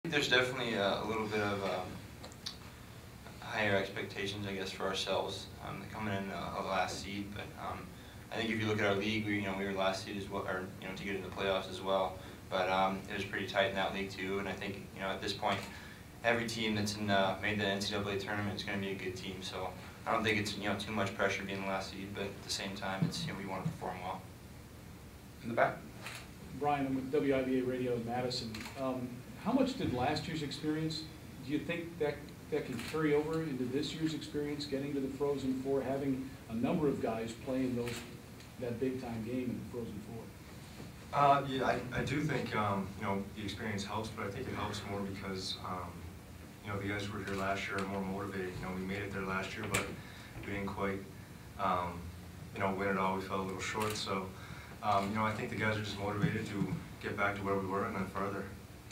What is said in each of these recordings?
There's definitely a little bit of higher expectations, I guess, for ourselves coming in a last seed. But I think if you look at our league, we were last seed as well, or to get into the playoffs as well. But it was pretty tight in that league too. And I think at this point, every team that's made the NCAA tournament is going to be a good team. So I don't think it's too much pressure being the last seed. But at the same time, it's we want to perform well. In the back. Brian, I'm with WIBA Radio in Madison. How much did last year's experience, do you think that can carry over into this year's experience, getting to the Frozen Four, having a number of guys playing that big-time game in the Frozen Four? Yeah, I do think the experience helps, but I think it helps more because the guys who were here last year are more motivated. We made it there last year, but we didn't quite win it all. We fell a little short, so I think the guys are just motivated to get back to where we were and then further.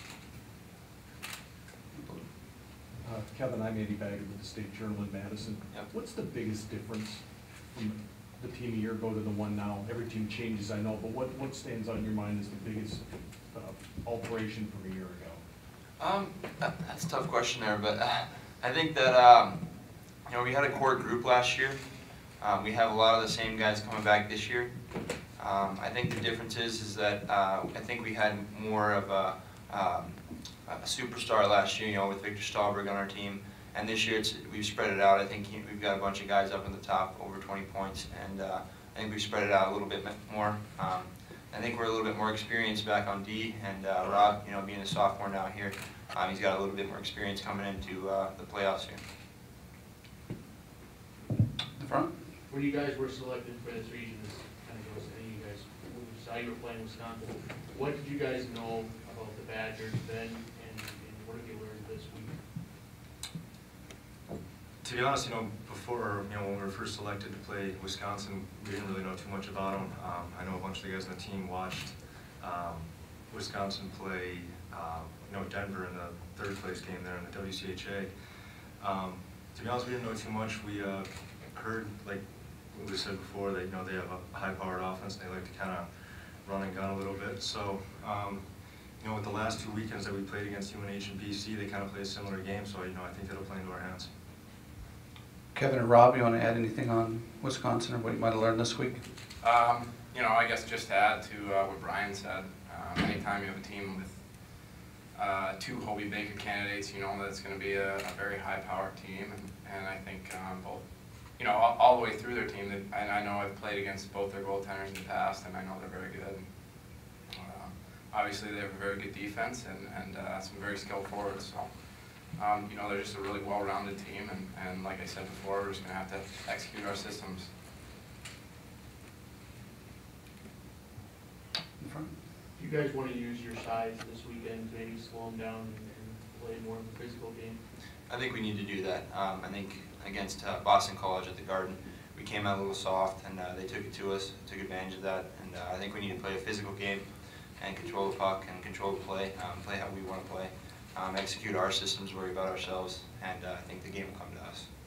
Kevin, I'm Andy Bagger with the State Journal in Madison. Yep. What's the biggest difference from the team a year ago to the one now? Every team changes, I know, but what stands out in your mind as the biggest alteration from a year ago? That's a tough question there, but I think that we had a core group last year. We have a lot of the same guys coming back this year. I think the difference is that I think we had more of a superstar last year, with Victor Stahlberg on our team, and this year we've spread it out. I think we've got a bunch of guys up in the top, over 20 points, and I think we've spread it out a little bit more. I think we're a little bit more experienced back on D, and Rob, being a sophomore now here, he's got a little bit more experience coming into the playoffs here. The front. When you guys were selected for this region, this kind of goes to you guys, we saw you were playing Wisconsin. What did you guys know about the Badgers then, and what have you learned this week? To be honest, before, when we were first selected to play Wisconsin, we didn't really know too much about them. I know a bunch of the guys on the team watched Wisconsin play, Denver in the third place game there in the WCHA. To be honest, we didn't know too much. We heard, like we said before, that they have a high-powered offense and they like to kind of run and gun a little bit. So, with the last 2 weekends that we played against UNH and BC, they kind of play a similar game. So, I think that'll play into our hands. Kevin or Rob, you want to add anything on Wisconsin or what you might have learned this week? I guess just to add to what Brian said, anytime you have a team with two Hobie Baker candidates, you know that it's going to be a very high-powered team, and I think both, all the way through their team, and I know I've played against both their goaltenders in the past, and I know they're very good. Obviously, they have a very good defense and some very skilled forwards. So, they're just a really well-rounded team, and like I said before, we're just going to have to execute our systems. In front. Do you guys want to use your size this weekend to maybe slow them down and play more of a physical game? I think we need to do that. I think against Boston College at the Garden, we came out a little soft, and they took it to us, took advantage of that. And I think we need to play a physical game and control the puck and control the play, play how we want to play, execute our systems, worry about ourselves, and I think the game will come to us.